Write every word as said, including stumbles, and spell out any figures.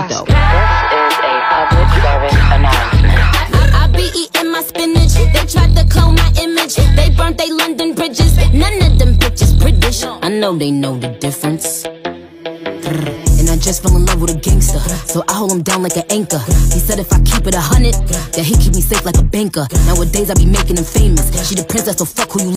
though. This is a public service announcement. I, I be eating my spinach. They tried to clone my image. They burnt they London bridges. None of them bitches British. I know they know the difference. And I just fell in love with a gangster, so I hold him down like an anchor. He said if I keep it a hundred, that he keep me safe like a banker. Nowadays I be making him famous. She the princess, so fuck who you